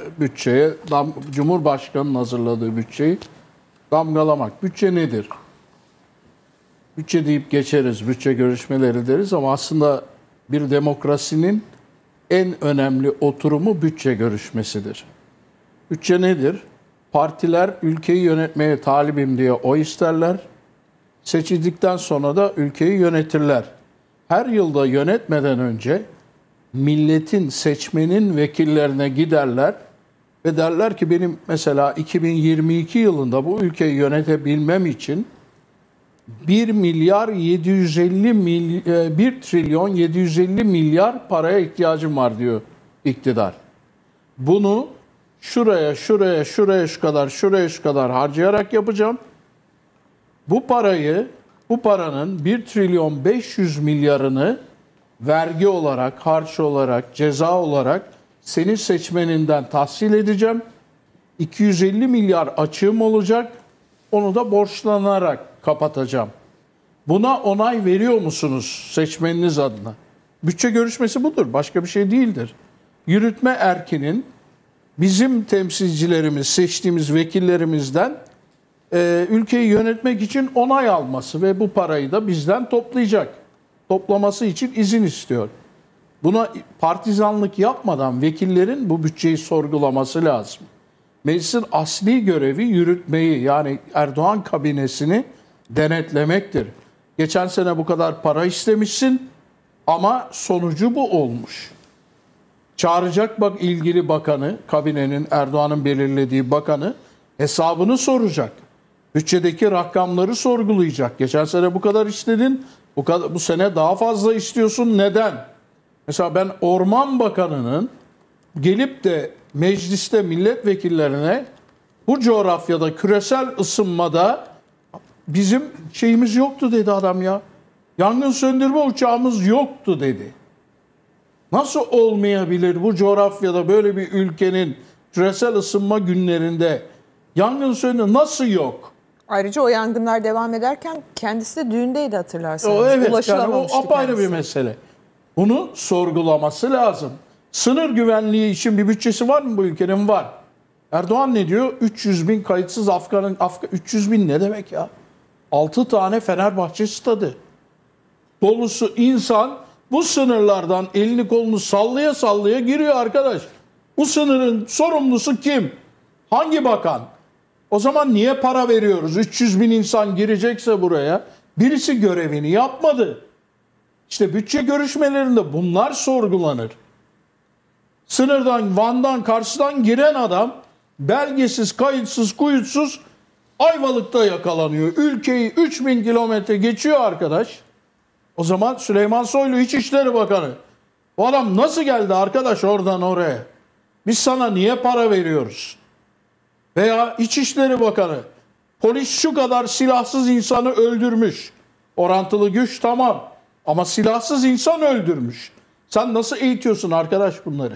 bütçeye, Cumhurbaşkanı'nın hazırladığı bütçeyi damgalamak. Bütçe nedir? Bütçe deyip geçeriz, bütçe görüşmeleri deriz ama aslında bir demokrasinin en önemli oturumu bütçe görüşmesidir. Bütçe nedir? Partiler ülkeyi yönetmeye talibim diye oy isterler. Seçildikten sonra da ülkeyi yönetirler. Her yılda yönetmeden önce milletin, seçmenin vekillerine giderler ve derler ki benim mesela 2022 yılında bu ülkeyi yönetebilmem için 1 trilyon 750 milyar paraya ihtiyacım var diyor iktidar. Bunu şuraya şu kadar harcayarak yapacağım. Bu paranın 1 trilyon 500 milyarını vergi olarak, harç olarak, ceza olarak senin seçmeninden tahsil edeceğim. 250 milyar açığım olacak. Onu da borçlanarak kapatacağım. Buna onay veriyor musunuz seçmeniniz adına? Bütçe görüşmesi budur. Başka bir şey değildir. Yürütme erkinin bizim temsilcilerimiz, seçtiğimiz vekillerimizden ülkeyi yönetmek için onay alması ve bu parayı da bizden toplayacak. Toplaması için izin istiyor. Buna partizanlık yapmadan vekillerin bu bütçeyi sorgulaması lazım. Meclisin asli görevi yürütmeyi, yani Erdoğan kabinesini denetlemektir. Geçen sene bu kadar para istemişsin ama sonucu bu olmuş. Çağıracak bak ilgili bakanı, kabinenin, Erdoğan'ın belirlediği bakanı hesabını soracak. Bütçedeki rakamları sorgulayacak. Geçen sene bu kadar istedin, bu sene daha fazla istiyorsun. Neden? Mesela ben Orman Bakanı'nın gelip de mecliste milletvekillerine bu coğrafyada küresel ısınmada bizim şeyimiz yoktu dedi adam ya. Yangın söndürme uçağımız yoktu dedi. Nasıl olmayabilir bu coğrafyada böyle bir ülkenin küresel ısınma günlerinde yangın söndürme nasıl yok? Ayrıca o yangınlar devam ederken kendisi de düğündeydi hatırlarsanız. Evet, yani o apayrı bir mesele. Bunu sorgulaması lazım. Sınır güvenliği için bir bütçesi var mı bu ülkenin? Var. Erdoğan ne diyor? 300 bin kayıtsız Afgan'ın... 300 bin ne demek ya? 6 tane Fenerbahçe stadı. Dolusu insan bu sınırlardan elini kolunu sallaya sallaya giriyor arkadaş. Bu sınırın sorumlusu kim? Hangi bakan? O zaman niye para veriyoruz? 300 bin insan girecekse buraya birisi görevini yapmadı. İşte bütçe görüşmelerinde bunlar sorgulanır. Sınırdan, Van'dan, Kars'tan giren adam belgesiz, kayıtsız, kuyutsuz Ayvalık'ta yakalanıyor. Ülkeyi 3000 kilometre geçiyor arkadaş. O zaman Süleyman Soylu İçişleri Bakanı. O adam nasıl geldi arkadaş oradan oraya? Biz sana niye para veriyoruz? Veya İçişleri Bakanı. Polis şu kadar silahsız insanı öldürmüş. Orantılı güç tamam. Ama silahsız insan öldürmüş. Sen nasıl eğitiyorsun arkadaş bunları?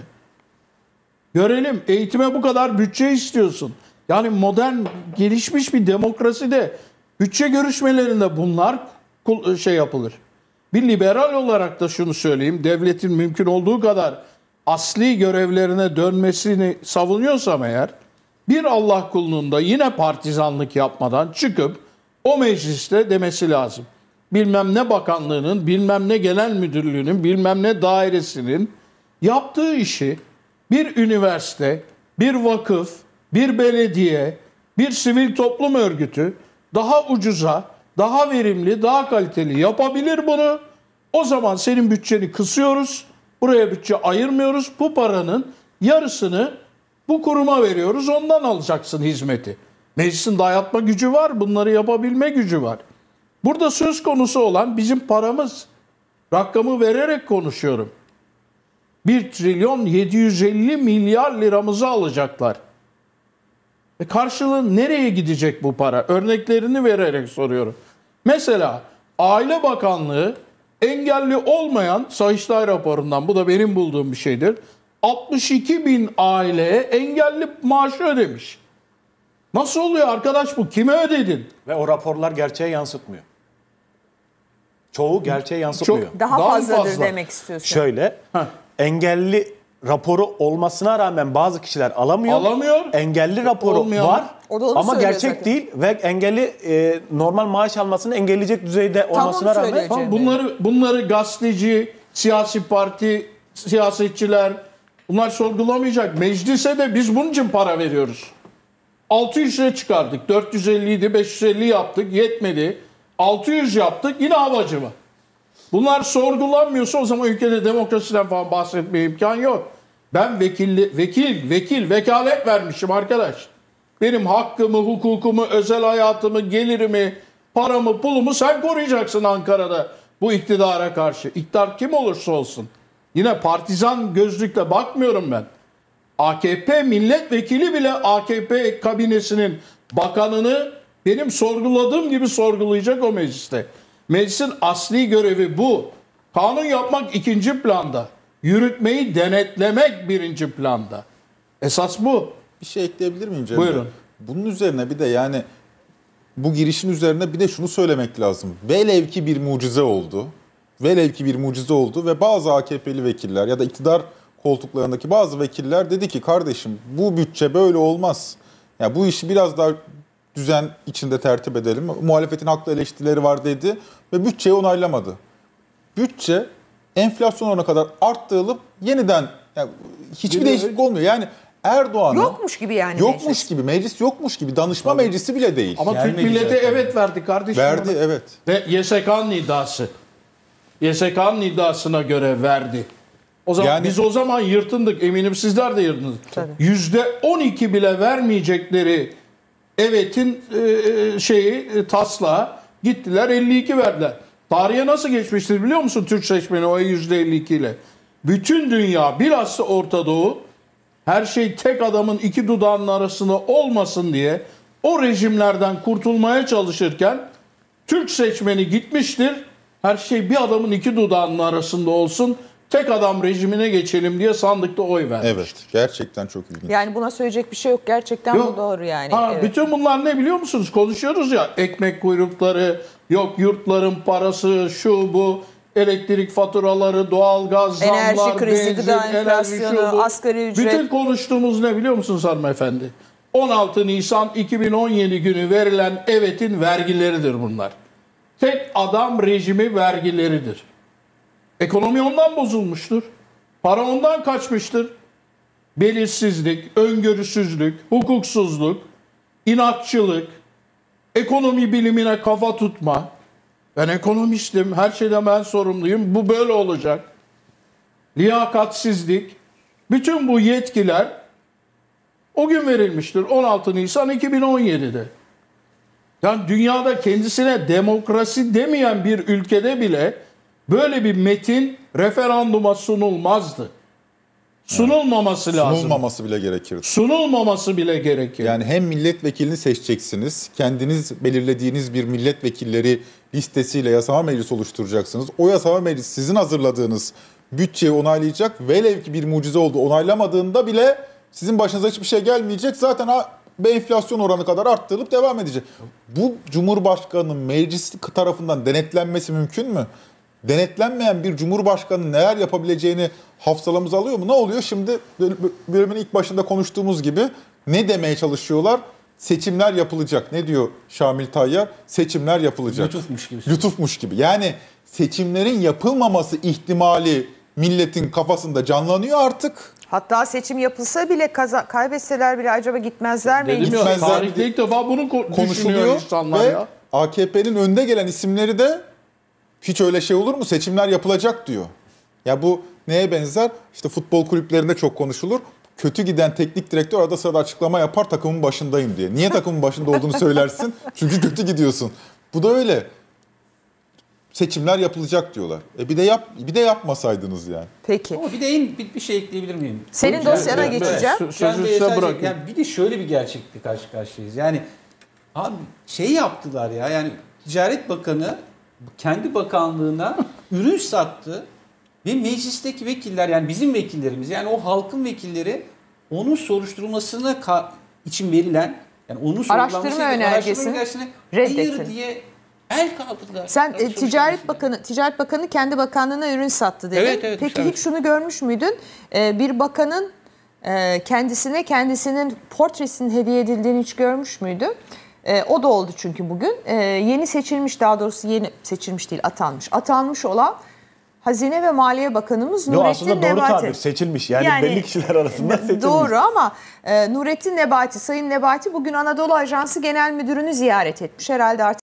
Görelim. Eğitime bu kadar bütçe istiyorsun. Yani modern, gelişmiş bir demokraside bütçe görüşmelerinde bunlar yapılır. Bir liberal olarak da şunu söyleyeyim. Devletin mümkün olduğu kadar asli görevlerine dönmesini savunuyorsam eğer, bir Allah kulunun da yine partizanlık yapmadan çıkıp o mecliste demesi lazım. Bilmem ne bakanlığının, bilmem ne genel müdürlüğünün, bilmem ne dairesinin yaptığı işi bir üniversite, bir vakıf, bir belediye, bir sivil toplum örgütü daha ucuza, daha verimli, daha kaliteli yapabilir bunu. O zaman senin bütçeni kısıyoruz, buraya bütçe ayırmıyoruz. Bu paranın yarısını bu kuruma veriyoruz, ondan alacaksın hizmeti. Meclisin dayatma gücü var, bunları yapabilme gücü var. Burada söz konusu olan bizim paramız. Rakamı vererek konuşuyorum. 1 trilyon 750 milyar liramızı alacaklar. Karşılığı nereye gidecek bu para? Örneklerini vererek soruyorum. Mesela Aile Bakanlığı engelli olmayan, Sayıştay raporundan, bu da benim bulduğum bir şeydir, 62 bin aileye engelli maaşı ödemiş. Nasıl oluyor arkadaş bu? Kime ödedin? Ve o raporlar gerçeğe yansıtmıyor. Çoğu gerçeğe yansıtmıyor. Daha fazladır demek istiyorsun. Şöyle, engelli raporu olmasına rağmen bazı kişiler alamıyor. Alamıyor. Engelli raporu Olmayan var. O da onu Ama söylüyor gerçek zaten. değil ve engelli normal maaş almasını engelleyecek düzeyde olmasına onu rağmen söyleyeceğim. Tamam, bunları gazeteci, siyasi parti, siyasetçiler bunlar sorgulamayacak. Meclise de biz bunun için para veriyoruz. 600 lira çıkardık. 450 idi, 550 yaptık. Yetmedi. 600 yaptık. Yine havacı mı? Bunlar sorgulanmıyorsa o zaman ülkede demokrasiden falan bahsetmeye imkan yok. Ben vekalet vermişim arkadaş. Benim hakkımı, hukukumu, özel hayatımı, gelirimi, paramı, pulumu sen koruyacaksın Ankara'da bu iktidara karşı. İktidar kim olursa olsun. Yine partizan gözlükle bakmıyorum ben. AKP milletvekili bile AKP kabinesinin bakanını benim sorguladığım gibi sorgulayacak o mecliste. Meclisin asli görevi bu. Kanun yapmak ikinci planda. Yürütmeyi denetlemek birinci planda. Esas bu. Bir şey ekleyebilir miyim Cem? Buyurun. Bunun üzerine bir de yani bu girişin üzerine bir de şunu söylemek lazım. Velev ki bir mucize oldu. Velev ki bir mucize oldu ve bazı AKP'li vekiller ya da iktidar koltuklarındaki bazı vekiller dedi ki kardeşim bu bütçe böyle olmaz. Ya bu işi biraz daha düzen içinde tertip edelim. Muhalefetin haklı eleştirileri var dedi ve bütçeyi onaylamadı. Bütçe enflasyon oranına kadar arttırılıp yeniden yani hiçbir değişiklik olmuyor. Yani Erdoğan'ın Yokmuş gibi yani yokmuş meclis. gibi meclis yokmuş gibi danışma meclisi bile değil. Ama Türk milleti evet verdi kardeşim. Verdi ona. evet. Ve YSK'nın iddiası. YSK'nın iddiasına göre verdi. O zaman Yani- biz o zaman yırtındık. Eminim sizler de yırtındınız. Tabii. %12 bile vermeyecekleri evetin taslağı gittiler 52 verdiler. Tarihe nasıl geçmiştir biliyor musun Türk seçmeni o %52 ile? Bütün dünya bilhassa Orta Doğu her şey tek adamın iki dudağının arasında olmasın diye o rejimlerden kurtulmaya çalışırken Türk seçmeni gitmiştir. Her şey bir adamın iki dudağının arasında olsun. Tek adam rejimine geçelim diye sandıkta oy vermiş. Evet gerçekten çok ilginç. Yani buna söyleyecek bir şey yok. Gerçekten Yok. bu doğru yani. Ha, Evet. bütün bunlar ne biliyor musunuz? Konuşuyoruz ya ekmek kuyrukları, yok yurtların parası, şu bu, elektrik faturaları, doğalgaz zamlar, Enerji krizi, benzin, gıda enerji, enflasyonu, şu bu. asgari ücret. Bütün konuştuğumuz ne biliyor musunuz hanımefendi? 16 Nisan 2017 günü verilen evetin vergileridir bunlar. Tek adam rejimi vergileridir. Ekonomi ondan bozulmuştur. Para ondan kaçmıştır. Belirsizlik, öngörüsüzlük, hukuksuzluk, inatçılık, ekonomi bilimine kafa tutma. Ben ekonomistim, her şeyden ben sorumluyum. Bu böyle olacak. Liyakatsizlik. Bütün bu yetkiler o gün verilmiştir. 16 Nisan 2017'de. Yani dünyada kendisine demokrasi demeyen bir ülkede bile böyle bir metin referanduma sunulmazdı. Sunulmaması lazım. Sunulmaması bile gerekirdi. Sunulmaması bile gerekir. Yani hem milletvekilini seçeceksiniz, kendiniz belirlediğiniz bir milletvekilleri listesiyle yasama meclisi oluşturacaksınız. O yasama meclisi sizin hazırladığınız bütçeyi onaylayacak. Velev ki bir mucize oldu onaylamadığında bile sizin başınıza hiçbir şey gelmeyecek. Zaten enflasyon oranı kadar arttırılıp devam edecek. Bu Cumhurbaşkanı'nın meclis tarafından denetlenmesi mümkün mü? Denetlenmeyen bir cumhurbaşkanının neler yapabileceğini hafsalamız alıyor mu? Ne oluyor? Şimdi bölümün ilk başında konuştuğumuz gibi ne demeye çalışıyorlar? Seçimler yapılacak. Ne diyor Şamil Tayyar? Seçimler yapılacak. Lütufmuş gibi. Lütufmuş gibi. Yani seçimlerin yapılmaması ihtimali milletin kafasında canlanıyor artık. Hatta seçim yapılsa bile kaybetseler bile acaba gitmezler mi? Dedim ya, Gitmezler tarihte diye ilk defa bunu düşünüyor Konuşuluyor insanlar ve ya. AKP'nin önde gelen isimleri de hiç öyle şey olur mu? Seçimler yapılacak diyor. Ya bu neye benzer? İşte futbol kulüplerinde çok konuşulur. Kötü giden teknik direktör arada sırada açıklama yapar takımın başındayım diye. Niye takımın başında olduğunu söylersin? Çünkü kötü gidiyorsun. Bu da öyle. Seçimler yapılacak diyorlar. Bir de yapmasaydınız yani. Peki. Ama bir de bir şey ekleyebilir miyim? Senin Hocam, dosyana evet, geçeceğim. evet. Sözü Ben de size sadece- bırakayım. Yani bir de şöyle bir gerçeklikle karşı karşıyayız. Yani abi şey yaptılar ya, yani Ticaret Bakanı kendi bakanlığına ürün sattı ve meclisteki vekiller, yani bizim vekillerimiz, yani o halkın vekilleri onun soruşturulmasına için verilen, yani onun Araştırma önergesini önergesine reddetti. hayır diye El kaldırdılar. Sen Kamu Ticaret Bakanı kendi bakanlığına ürün sattı dedin. Evet, Peki evet. hiç şunu görmüş müydün? Bir bakanın kendisinin portresinin hediye edildiğini hiç görmüş müydün? O da oldu çünkü bugün. Yeni seçilmiş, daha doğrusu yeni seçilmiş değil, atanmış olan Hazine ve Maliye Bakanımız Nurettin aslında doğru Nebati. tabir, seçilmiş. Yani belli kişiler arasında seçilmiş. Doğru ama Nurettin Nebati, Sayın Nebati bugün Anadolu Ajansı Genel Müdürünü ziyaret etmiş. Herhalde artık